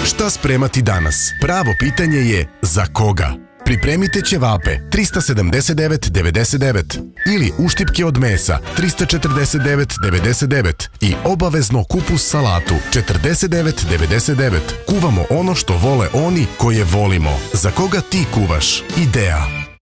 Šta spremati danas? Pravo pitanje je za koga? Pripremite ćevape 379,99 ili uštipke od mesa 349,99 i obavezno kupus salatu 49,99. Kuvamo ono što vole oni koje volimo. Za koga ti kuvaš? Idea.